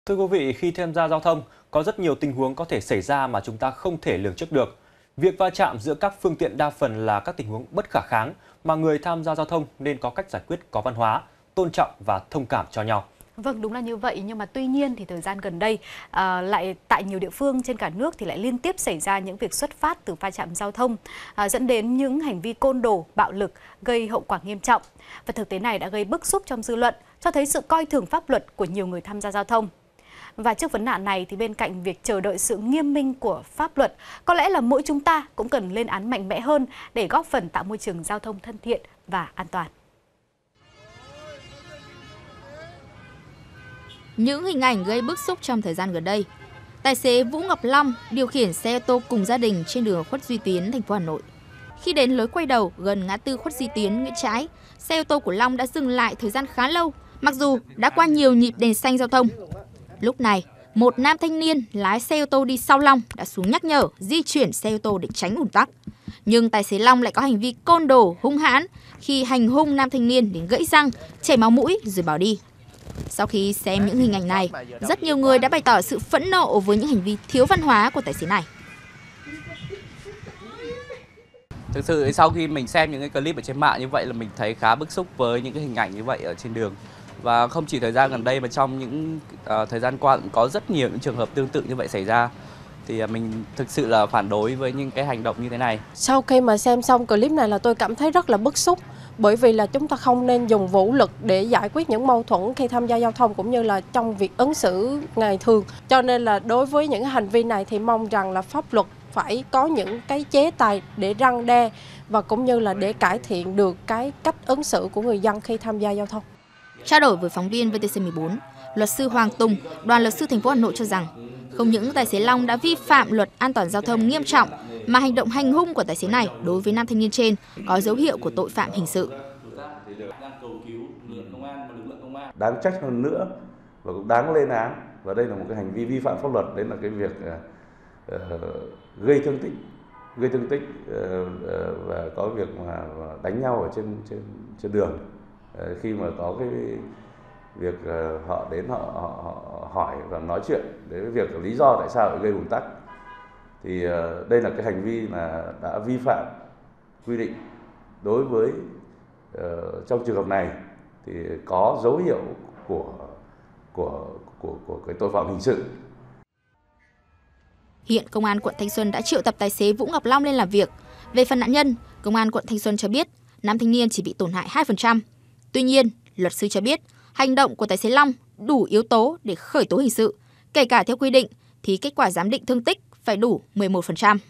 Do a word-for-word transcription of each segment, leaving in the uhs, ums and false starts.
Thưa quý vị, khi tham gia giao thông, có rất nhiều tình huống có thể xảy ra mà chúng ta không thể lường trước được. Việc va chạm giữa các phương tiện đa phần là các tình huống bất khả kháng mà người tham gia giao thông nên có cách giải quyết có văn hóa, tôn trọng và thông cảm cho nhau. Vâng, đúng là như vậy, nhưng mà tuy nhiên thì thời gian gần đây à, lại tại nhiều địa phương trên cả nước thì lại liên tiếp xảy ra những việc xuất phát từ va chạm giao thông, à, dẫn đến những hành vi côn đồ, bạo lực gây hậu quả nghiêm trọng. Và thực tế này đã gây bức xúc trong dư luận, cho thấy sự coi thường pháp luật của nhiều người tham gia giao thông. Và trước vấn nạn này thì bên cạnh việc chờ đợi sự nghiêm minh của pháp luật, có lẽ là mỗi chúng ta cũng cần lên án mạnh mẽ hơn để góp phần tạo môi trường giao thông thân thiện và an toàn. Những hình ảnh gây bức xúc trong thời gian gần đây. Tài xế Vũ Ngọc Long điều khiển xe ô tô cùng gia đình trên đường Khuất Duy Tiến, thành phố Hà Nội. Khi đến lối quay đầu gần ngã tư Khuất Duy Tiến Nguyễn Trãi, xe ô tô của Long đã dừng lại thời gian khá lâu, mặc dù đã qua nhiều nhịp đèn xanh giao thông. Lúc này, một nam thanh niên lái xe ô tô đi sau Long đã xuống nhắc nhở di chuyển xe ô tô để tránh ùn tắc. Nhưng tài xế Long lại có hành vi côn đồ, hung hãn khi hành hung nam thanh niên đến gãy răng, chảy máu mũi rồi bỏ đi. Sau khi xem những hình ảnh này, rất nhiều người đã bày tỏ sự phẫn nộ với những hành vi thiếu văn hóa của tài xế này. Thực sự sau khi mình xem những cái clip ở trên mạng như vậy là mình thấy khá bức xúc với những cái hình ảnh như vậy ở trên đường. Và không chỉ thời gian gần đây mà trong những uh, thời gian qua cũng có rất nhiều những trường hợp tương tự như vậy xảy ra. Thì uh, mình thực sự là phản đối với những cái hành động như thế này. Sau khi mà xem xong clip này là tôi cảm thấy rất là bức xúc. Bởi vì là chúng ta không nên dùng vũ lực để giải quyết những mâu thuẫn khi tham gia giao thông cũng như là trong việc ứng xử ngày thường. Cho nên là đối với những hành vi này thì mong rằng là pháp luật phải có những cái chế tài để răn đe và cũng như là để cải thiện được cái cách ứng xử của người dân khi tham gia giao thông. Trao đổi với phóng viên vê tê xê mười bốn, luật sư Hoàng Tùng, đoàn luật sư thành phố Hà Nội cho rằng không những tài xế Long đã vi phạm luật an toàn giao thông nghiêm trọng mà hành động hành hung của tài xế này đối với nam thanh niên trên có dấu hiệu của tội phạm hình sự. Đáng trách hơn nữa và cũng đáng lên án, và đây là một cái hành vi vi phạm pháp luật, đấy là cái việc uh, gây thương tích, gây thương tích uh, uh, và có việc mà đánh nhau ở trên trên trên đường. Uh, khi mà có cái việc uh, họ đến họ, họ, họ hỏi và nói chuyện đến cái việc lý do tại sao lại gây ùn tắc, thì uh, đây là cái hành vi là đã vi phạm quy định. Đối với uh, trong trường hợp này thì có dấu hiệu của của của của cái tội phạm hình sự. Hiện Công an quận Thanh Xuân đã triệu tập tài xế Vũ Ngọc Long lên làm việc. Về phần nạn nhân, Công an quận Thanh Xuân cho biết nam thanh niên chỉ bị tổn hại hai phần trăm. Tuy nhiên, luật sư cho biết hành động của tài xế Long đủ yếu tố để khởi tố hình sự, kể cả theo quy định thì kết quả giám định thương tích phải đủ mười một phần trăm.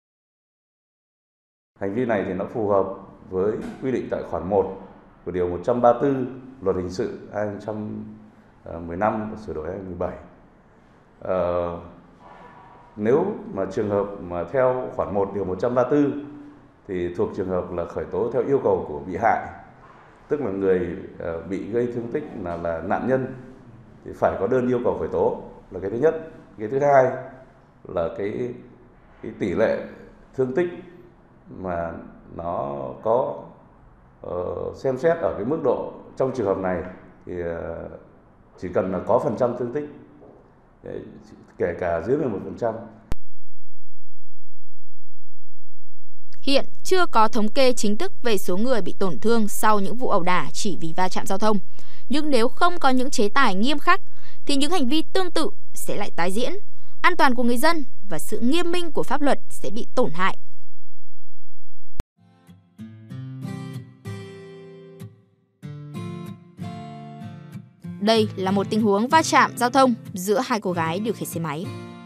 Hành vi này thì nó phù hợp với quy định tại khoản một của điều một trăm ba mươi tư Luật hình sự hai nghìn không trăm mười lăm và sửa đổi hai nghìn không trăm mười bảy. Ờ, nếu mà trường hợp mà theo khoản một điều một trăm ba mươi tư thì thuộc trường hợp là khởi tố theo yêu cầu của bị hại, tức là người uh, bị gây thương tích là là nạn nhân thì phải có đơn yêu cầu khởi tố, là cái thứ nhất. Cái thứ hai là cái cái tỷ lệ thương tích mà nó có uh, xem xét ở cái mức độ trong trường hợp này thì uh, chỉ cần là có phần trăm thương tích, kể cả dưới mười một phần trăm. Hiện chưa có thống kê chính thức về số người bị tổn thương sau những vụ ẩu đả chỉ vì va chạm giao thông. Nhưng nếu không có những chế tài nghiêm khắc thì những hành vi tương tự sẽ lại tái diễn. An toàn của người dân và sự nghiêm minh của pháp luật sẽ bị tổn hại. Đây là một tình huống va chạm giao thông giữa hai cô gái điều khiển xe máy.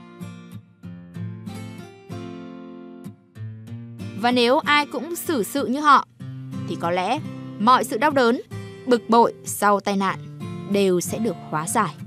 Và nếu ai cũng xử sự như họ, thì có lẽ mọi sự đau đớn, bực bội sau tai nạn đều sẽ được hóa giải.